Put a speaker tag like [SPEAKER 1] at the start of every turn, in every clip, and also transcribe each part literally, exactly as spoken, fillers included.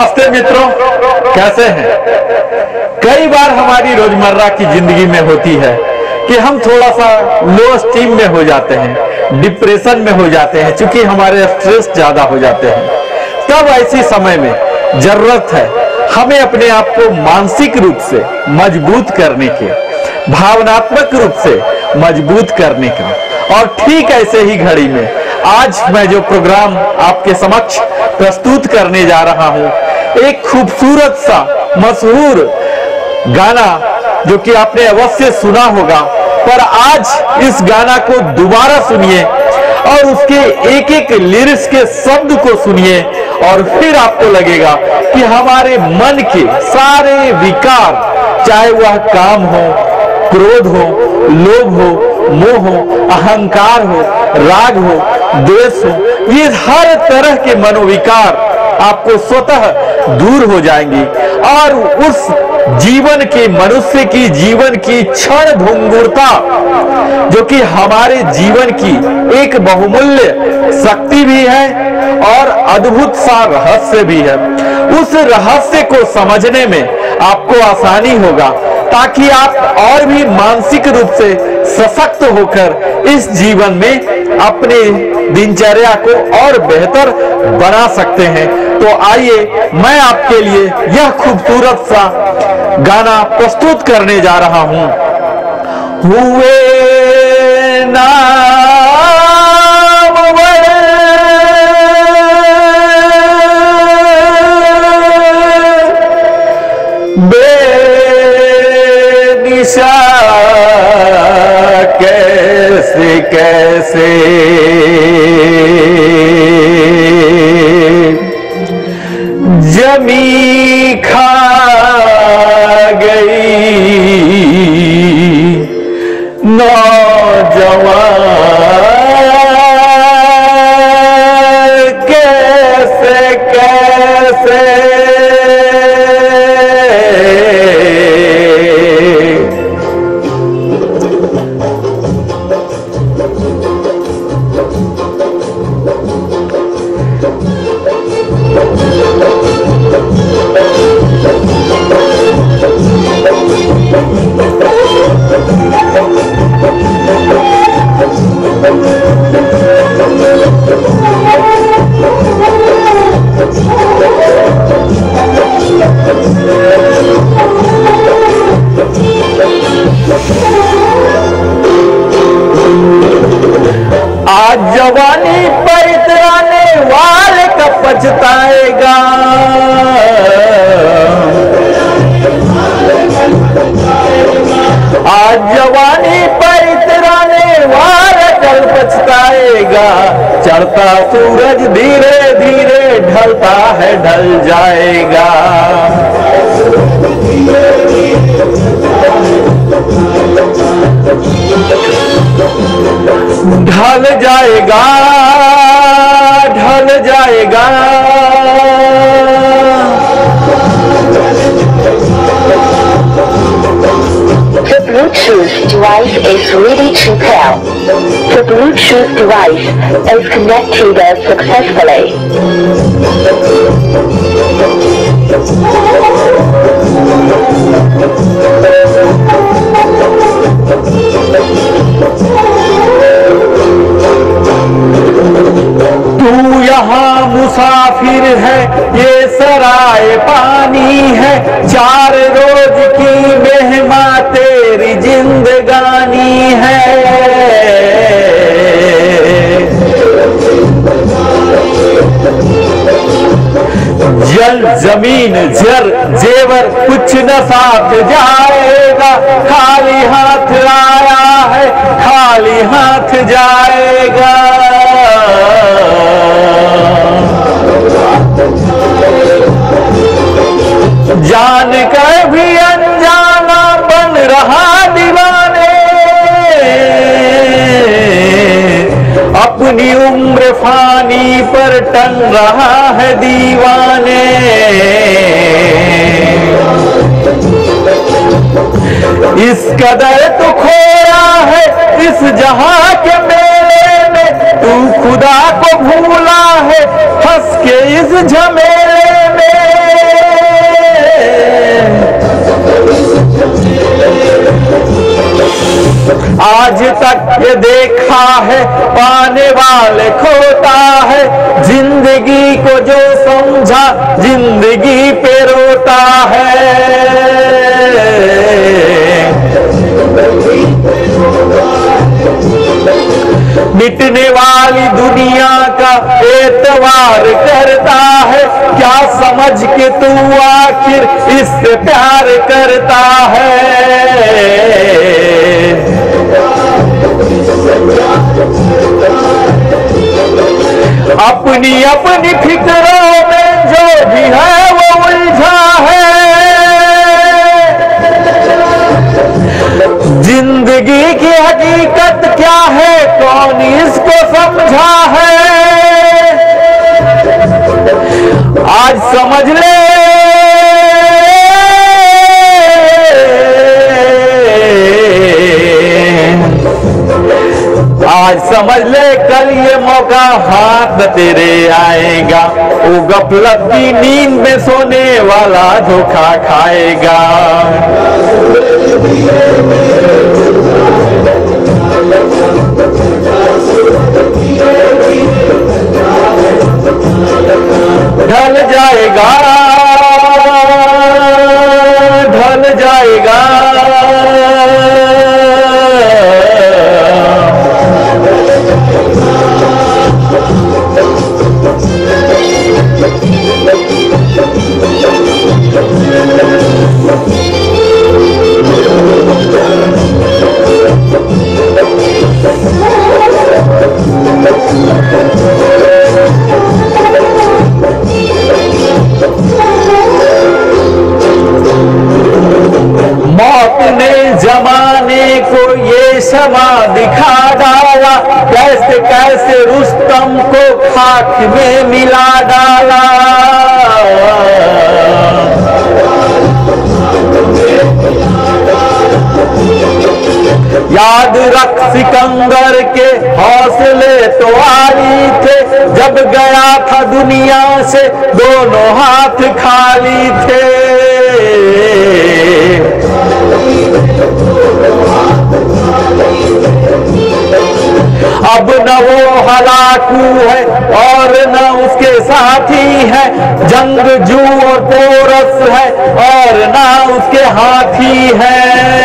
[SPEAKER 1] नमस्ते मित्रों, कैसे हैं? कई बार हमारी रोजमर्रा की जिंदगी में होती है कि हम थोड़ा सा लो स्टीम में हो जाते हैं, डिप्रेशन में हो जाते हैं, क्योंकि हमारे स्ट्रेस ज्यादा हो जाते हैं। तब ऐसी समय में जरूरत है हमें अपने आप को मानसिक रूप से मजबूत करने के, भावनात्मक रूप से मजबूत करने का। और ठीक ऐसे ही घड़ी में आज मैं जो प्रोग्राम आपके समक्ष प्रस्तुत करने जा रहा हूं, एक खूबसूरत सा मशहूर गाना जो कि आपने अवश्य सुना होगा, पर आज इस गाना को दोबारा सुनिए और उसके एक एक लिरिक्स के शब्द को सुनिए और फिर आपको लगेगा कि हमारे मन के सारे विकार, चाहे वह काम हो, क्रोध हो, लोभ हो, मोह हो, अहंकार हो, राग हो, द्वेष हो, ये हर तरह के मनोविकार आपको स्वतः दूर हो जाएंगी और उस जीवन के, मनुष्य की जीवन की क्षण भंगुरता जो कि हमारे जीवन की एक बहुमूल्य शक्ति भी है और अद्भुत सा रहस्य भी है, उस रहस्य को समझने में आपको आसानी होगा, ताकि आप और भी मानसिक रूप से सशक्त होकर इस जीवन में अपने दिनचर्या को और बेहतर बना सकते हैं। तो आइए मैं आपके लिए यह खूबसूरत सा गाना प्रस्तुत करने जा रहा हूं। हुए नाम बेनिशा कैसे कैसे जमी खा गई नौजवान कैसे कैसे आज जवानी पर इतराने वाले का पछताएगा, आज जवानी पर इतराने वाला कल पछताएगा। चढ़ता सूरज धीरे धीरे ढलता है, ढल जाएगा। ढल जाएगा, ढल जाएगा।
[SPEAKER 2] The Bluetooth device is ready to pair. The Bluetooth device is connected successfully.
[SPEAKER 1] तू यहाँ मुसाफिर है, ये सराय पानी है, चार रोज की मेहमा तेरी जिंदगानी है। जल जमीन जर जेवर कुछ न साथ जाएगा, खाली हाथ आया है, खाली हाथ जाएगा। जान कर भी अनजाना बन रहा दीवाने, अपनी उम्र फानी पर टंग रहा है दीवाने। इस कदर तो खोया है इस जहां के मेले में, तू खुदा को भूला है फंस के इस झमेले में। आज तक ये देखा है पाने वाले खोता है, जिंदगी को जो समझा जिंदगी पे रोता है। मिटने वाली दुनिया का एतवार करता है, क्या समझ के तू आखिर इससे प्यार करता है। अपनी अपनी फिक्रों में जो भी है वो उलझा है, जिंदगी की हकीकत क्या है कौन इसको समझा है। आज समझ ले आज समझ ले कल ये मौका हाथ तेरे आएगा, वो गफलत की नींद में सोने वाला धोखा खाएगा। ढल जाएगा ढल जाएगा मौत ने जमाने को ये शमा दिखा डाला, कैसे कैसे रुस्तम को खाक में मिला डाला। याद रख सिकंदर के हौसले तो आली थे, जब गया था दुनिया से दोनों हाथ खाली थे। अब न वो हलाकू है और न उसके साथी है, जंगजू और पोरस है और न उसके हाथी है।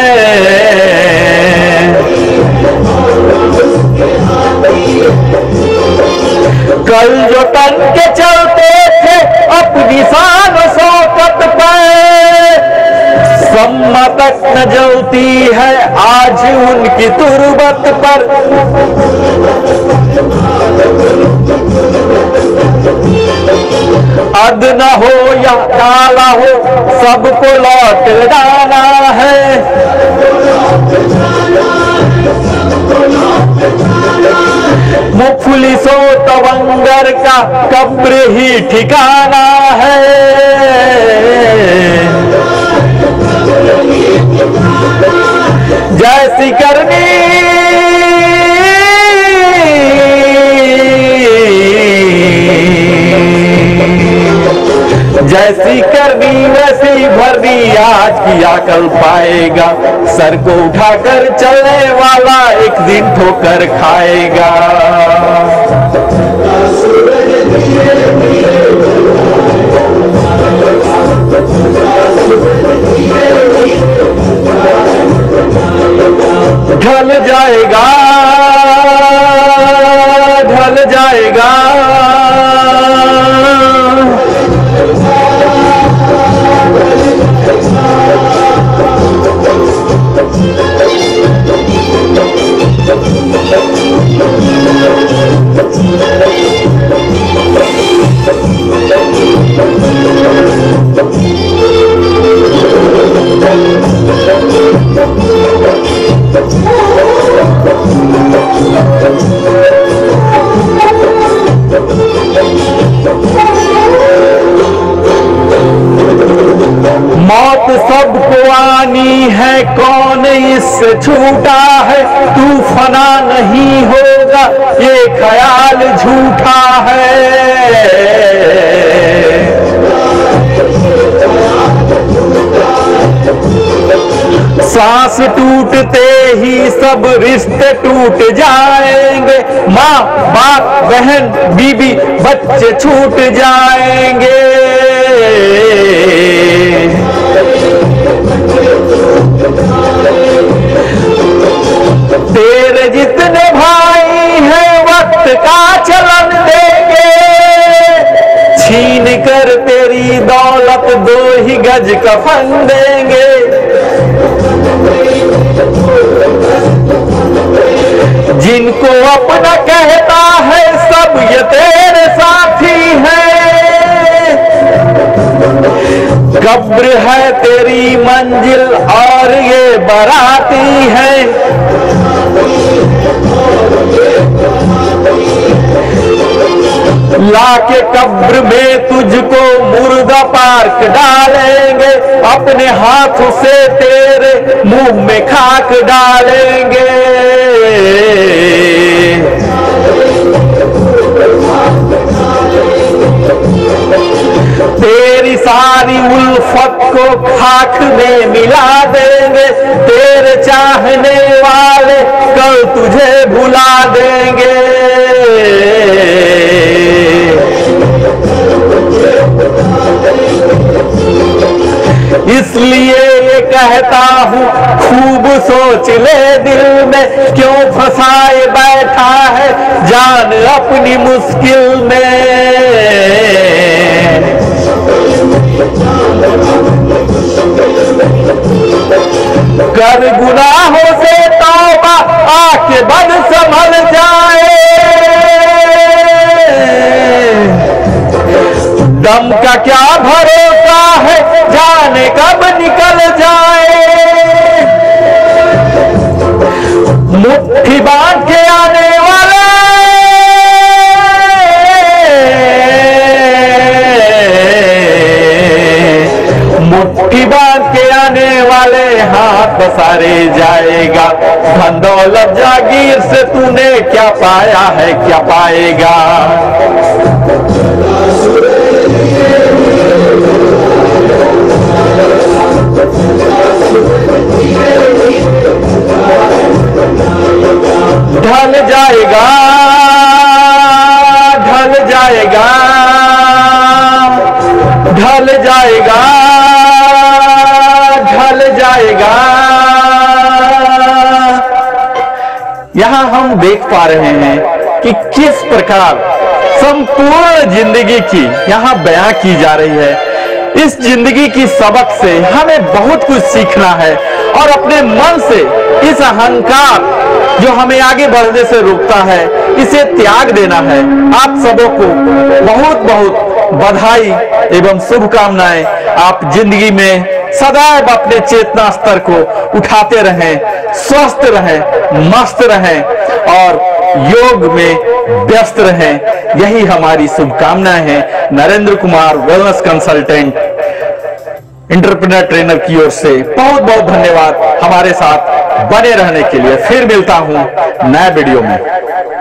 [SPEAKER 1] कल जो तन के चलते थे अपनी शान शौकत पर, सम्मा तक न जलती है आज उनकी तुरबत पर। अद न हो या काला हो सबको लौट जाना है। मुफलिसों तवंगर का कब्र ही ठिकाना है। जैसी करनी जैसी करनी वैसी भरनी आज किया कल पाएगा, सर को उठाकर चलने वाला एक दिन ठोकर खाएगा। ढल जाएगा ढल जाएगा मौत सबको आनी है कौन इससे छूटा है, तू फना नहीं होगा ये ख्याल झूठा है। सांस टूटते ही सब रिश्ते टूट जाएंगे, माँ बाप बहन बीबी बच्चे छूट जाएंगे। तेरे जितने भाई हैं वक्त का चलन देंगे, छीन कर तेरी दौलत दो ही गज कफन देंगे। जिनको अपना कहता है सब ये तेरे साथी हैं, कब्र है तेरी मंजिल और ये बाराती है। लाके कब्र में तुझको मुर्दा पार्क डालेंगे, अपने हाथों से तेरे मुंह में खाक डालेंगे। तेरी सारी उल्फत को खाक में मिला देंगे, तेरे चाहने वाले कल तुझे भुला देंगे। इसलिए ये कहता हूँ खूब सोच ले दिल में, क्यों फंसाए बैठा है जान अपनी मुश्किल में। कर गुनाहों से तौबा आके बद संभल जाए, दम का क्या भरोसा है जाने कब निकल जाए। मुट्ठी बांध के आने वाले मुट्ठी बांध के आने वाले हाथ पसारे जाएगा। धन दौलत जागीर से तूने क्या पाया है क्या पाएगा। ढल जाएगा ढल जाएगा ढल जाएगा ढल जाएगा। यहां हम देख पा रहे हैं कि किस प्रकार संपूर्ण जिंदगी की यहां बयां की जा रही है। इस जिंदगी की सबक से हमें बहुत कुछ सीखना है और अपने मन से इस अहंकार जो हमें आगे बढ़ने से रोकता है इसे त्याग देना है। आप सबों को बहुत बहुत बधाई एवं शुभकामनाएं। आप जिंदगी में सदैव अपने चेतना स्तर को उठाते रहें, स्वस्थ रहें, मस्त रहें और योग में व्यस्त रहें। यही हमारी शुभकामनाएं हैं। Narendra Kumar wellness consultant entrepreneur trainer की ओर से बहुत बहुत धन्यवाद हमारे साथ बने रहने के लिए। फिर मिलता हूं नए वीडियो में।